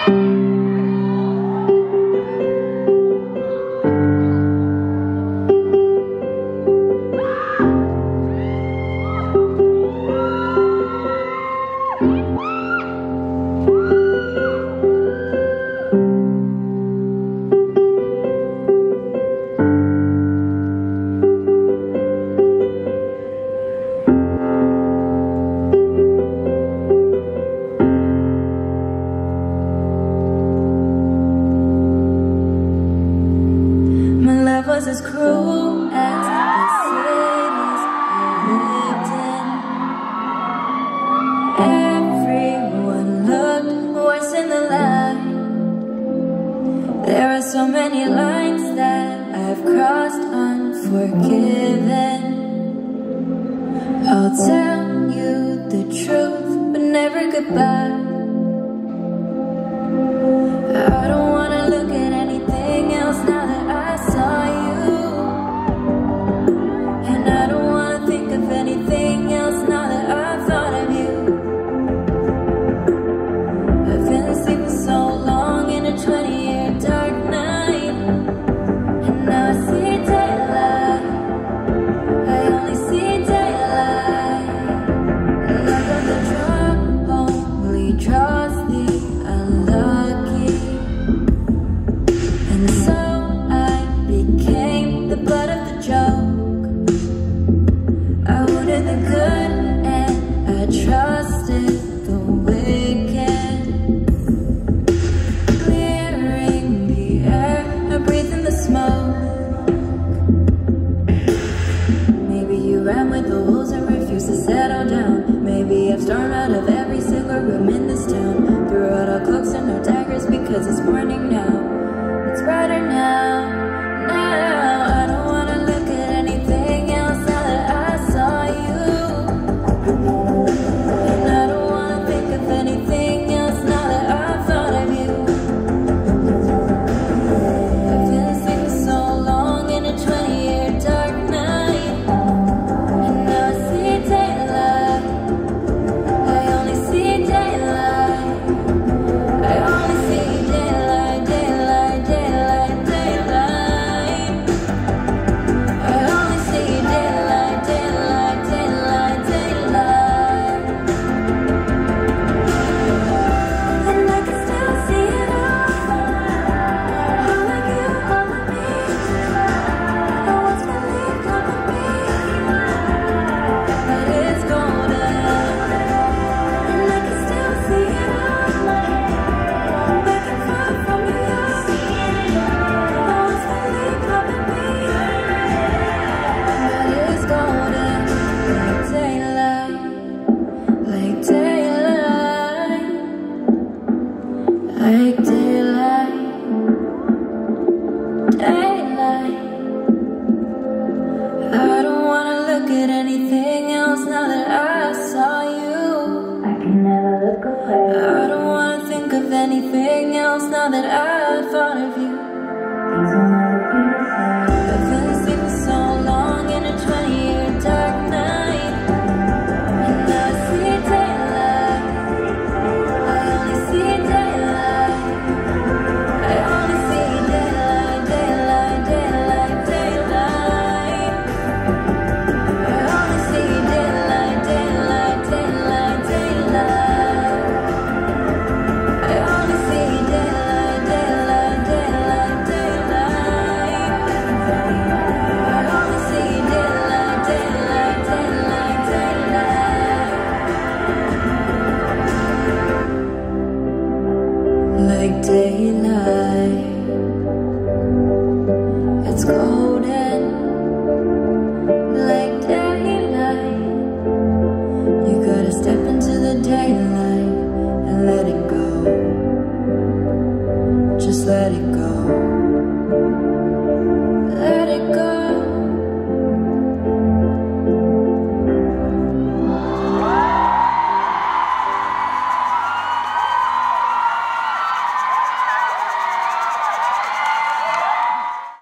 Was as cruel as the cities I lived in. Everyone looked worse in the light. There are so many lines that I've crossed unforgiven. I'll tell you the truth, but never goodbye. I don't wanna look at anything else now that I saw you. Anything else now that I've thought of you. I've been sleeping so long in a 20-year dark night, and now I see daylight. I only see daylight. Luck of the draw only draws the unlucky, and so I became the butt of the joke. I wanted the good and I trusted the wicked. Clearing the air, I breathe in the smoke. Maybe you ran with the wolves and refused to settle down. Maybe I've stormed out of every single room in this town. Threw out our cloaks and our daggers because it's morning now. It's brighter now, now. I don't wanna look at anything else now that I saw you. And I don't wanna think of anything else now that I've thought of you. I've been sleeping so long in a 20-year dark night, and now I see daylight. I only see daylight. I only see daylight, daylight, daylight, daylight. I only see daylight, daylight, daylight, daylight. And I can still see it all. All of you, all of me. I once believed all of me, but it's golden. And I can still see it all. Back and forth from New York. I once believed all of me, but it's golden. Like daylight, like daylight, like daylight, daylight. I don't wanna look at anything else now that I saw you. I can never look away. I don't wanna think of anything else now that I thought of you. These are my